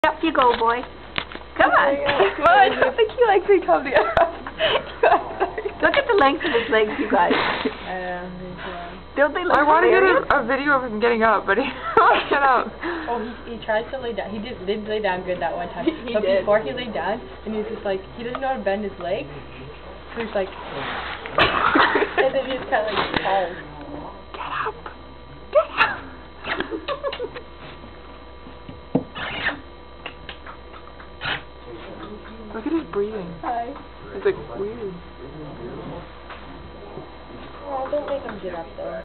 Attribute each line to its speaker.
Speaker 1: Up you go, boy. Come on.
Speaker 2: Come on, I don't think he likes me coming up.
Speaker 1: Look at the length of his legs, you guys. Don't they look
Speaker 2: I want to get
Speaker 1: hilarious?
Speaker 2: a video of him getting up, but he won't get up.
Speaker 3: Oh, he tries to lay down. He did lay down good that one time. But
Speaker 1: did.
Speaker 3: before he laid down, and he was just like, he doesn't know how to bend his legs. So he's like, and then he just kind of like falls.
Speaker 2: Get up. Get up. Look at his breathing.
Speaker 3: Hi.
Speaker 2: It's like weird.
Speaker 3: Oh, don't make him get up though.